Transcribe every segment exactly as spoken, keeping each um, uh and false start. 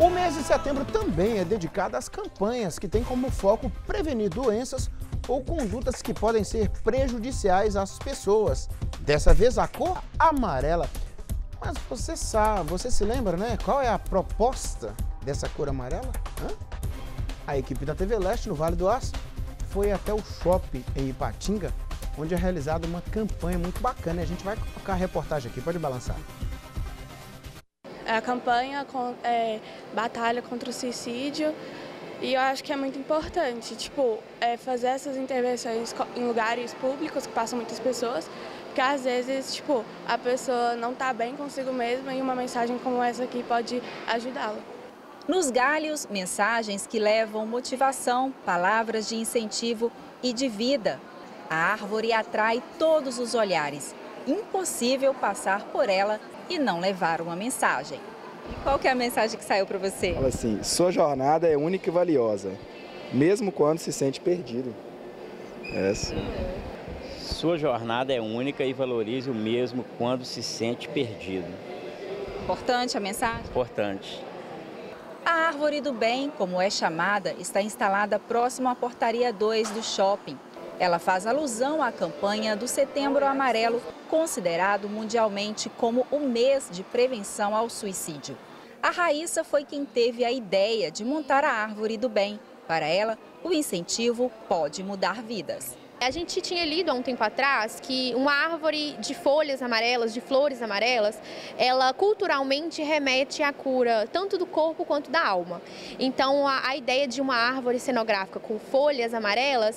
O mês de setembro também é dedicado às campanhas que têm como foco prevenir doenças ou condutas que podem ser prejudiciais às pessoas. Dessa vez a cor amarela. Mas você sabe, você se lembra, né? Qual é a proposta dessa cor amarela? Hã? A equipe da T V Leste, no Vale do Aço, foi até o shopping em Ipatinga, onde é realizada uma campanha muito bacana. A gente vai colocar a reportagem aqui, pode balançar. A campanha é, batalha contra o suicídio e eu acho que é muito importante, tipo, é, fazer essas intervenções em lugares públicos que passam muitas pessoas, porque às vezes, tipo, a pessoa não está bem consigo mesma e uma mensagem como essa aqui pode ajudá-la. Nos galhos, mensagens que levam motivação, palavras de incentivo e de vida. A árvore atrai todos os olhares. Impossível passar por ela e não levar uma mensagem. E qual que é a mensagem que saiu para você? Fala assim, sua jornada é única e valiosa, mesmo quando se sente perdido. Essa. Sua jornada é única e valorize o mesmo quando se sente perdido. Importante a mensagem? Importante. A Árvore do Bem, como é chamada, está instalada próximo à portaria dois do shopping. Ela faz alusão à campanha do Setembro Amarelo, considerado mundialmente como o mês de prevenção ao suicídio. A Raíssa foi quem teve a ideia de montar a Árvore do Bem. Para ela, o incentivo pode mudar vidas. A gente tinha lido há um tempo atrás que uma árvore de folhas amarelas, de flores amarelas, ela culturalmente remete à cura tanto do corpo quanto da alma. Então a, a ideia de uma árvore cenográfica com folhas amarelas,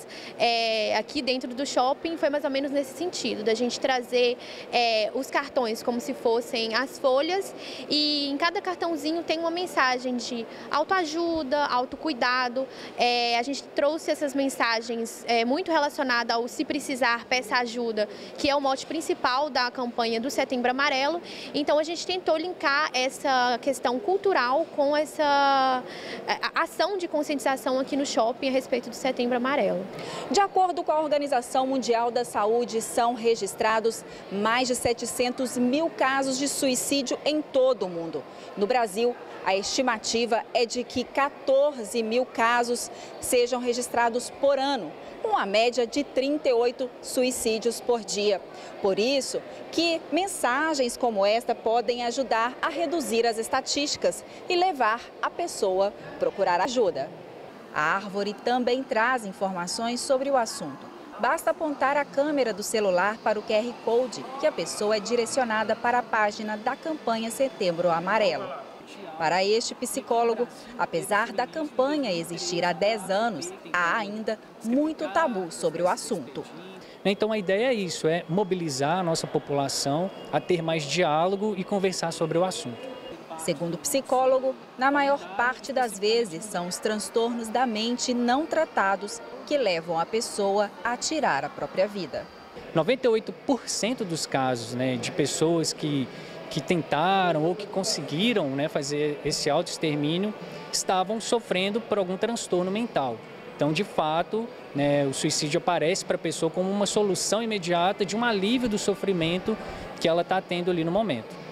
é, aqui dentro do shopping, foi mais ou menos nesse sentido, da gente trazer é, os cartões como se fossem as folhas e em cada cartãozinho tem uma mensagem de autoajuda, autocuidado. É, a gente trouxe essas mensagens é, muito relacionadas ao Se Precisar, Peça Ajuda, que é o mote principal da campanha do Setembro Amarelo. Então a gente tentou linkar essa questão cultural com essa ação de conscientização aqui no shopping a respeito do Setembro Amarelo. De acordo com a Organização Mundial da Saúde, são registrados mais de setecentos mil casos de suicídio em todo o mundo. No Brasil, a estimativa é de que quatorze mil casos sejam registrados por ano, com a média de trinta e oito suicídios por dia. Por isso que mensagens como esta podem ajudar a reduzir as estatísticas e levar a pessoa a procurar ajuda. A árvore também traz informações sobre o assunto. Basta apontar a câmera do celular para o Q R Code, que a pessoa é direcionada para a página da campanha Setembro Amarelo. Para este psicólogo, apesar da campanha existir há dez anos, há ainda muito tabu sobre o assunto. Então a ideia é isso, é mobilizar a nossa população a ter mais diálogo e conversar sobre o assunto. Segundo o psicólogo, na maior parte das vezes são os transtornos da mente não tratados que levam a pessoa a tirar a própria vida. noventa e oito por cento dos casos, né, de pessoas que que tentaram ou que conseguiram, né, fazer esse autoextermínio, estavam sofrendo por algum transtorno mental. Então, de fato, né, o suicídio aparece para a pessoa como uma solução imediata de um alívio do sofrimento que ela está tendo ali no momento.